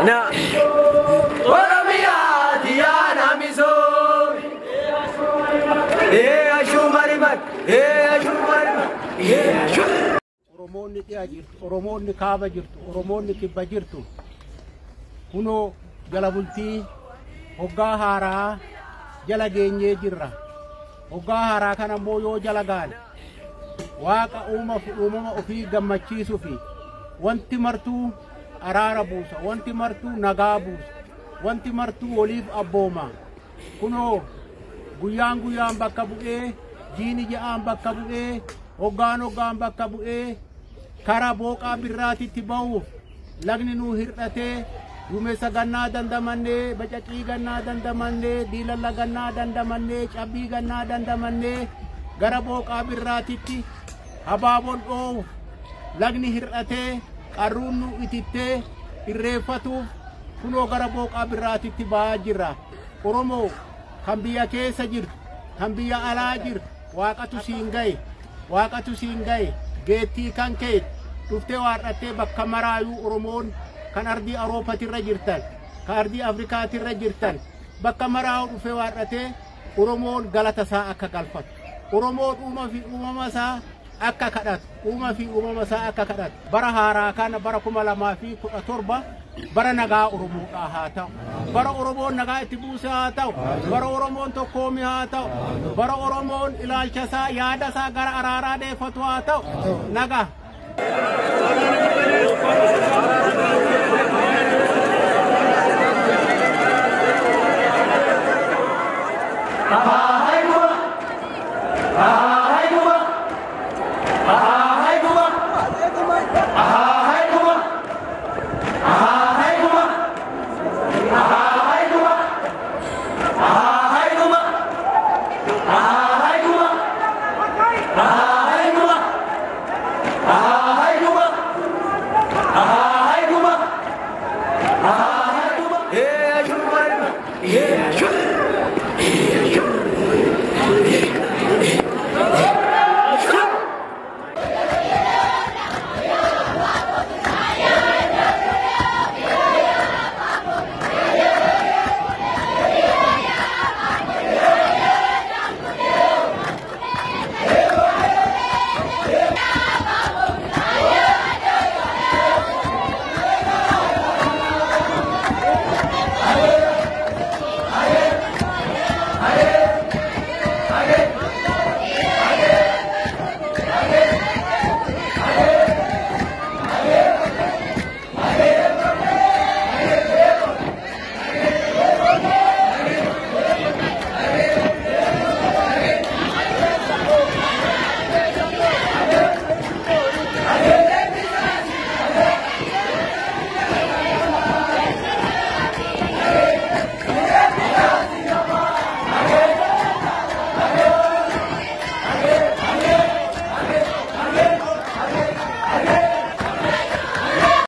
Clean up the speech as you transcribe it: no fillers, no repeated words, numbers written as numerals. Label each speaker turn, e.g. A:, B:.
A: Na Oromia Diana Mizo Ashumariman Ashumariman
B: Oromoonni dhiyaa jirtu, Oromoonni kaaba jirtu, Oromoonni kibba jirtu. Kunoo jala bultii hoggaa haaraa jala geenyee jirra. Hoggaa haaraa kana immoo yoo jala gaane Waaqa uumama ofii gammachiisuu fi wanti martuu araara buusa, wanti martuu nagaa buusa, wanti martuu waliif abbooma. Kunoo guyyaan bakka bu'ee, jiini ja'aan bakka bu'ee, hoggaan bakka bu'ee, karaa booqaa birraatitti ba'uuf lagni nuu hir'atee duumessa gannaa dandamannee, bacaqii gannaa dandamannee, diilalla gannaa dandamannee, cabbii gannaa dandamannee gara booqaa birraatitti habaaboon dhoowuuf lagni hir'atee qarruun nu itittee irreeffatuuf kunoo gara booqaa birraatitti ba'aa jirra. Oromoo kan biyya keessa jirtu, kan biyya alaa jirtu, waaqatu siin gaye, waaqatu siin gaye, geettii kan kee dhuftee waarrattee bakka maraayuu Oromoon kan ardii Awurooppaatirra jirtan, kan ardii Afrikaatirra jirtan, bakka maraayuu dhufee waarrattee Oromoon galata isaa akka galfatu, Oromoon uumama isaa akka kadhatu, uumama isaa akka kadhatu. Bara haaraa kana bara 2017 bara nagaa Oromoodhaa haa ta'u, bara Oromoon nagaa itti buuse haa ta'u, bara Oromoon tokkoomii haa ta'u, bara Oromoon ilaalcha isaa yaada isaa gara araaraa deeffatu haa ta'u. Nagaa.
A: Ah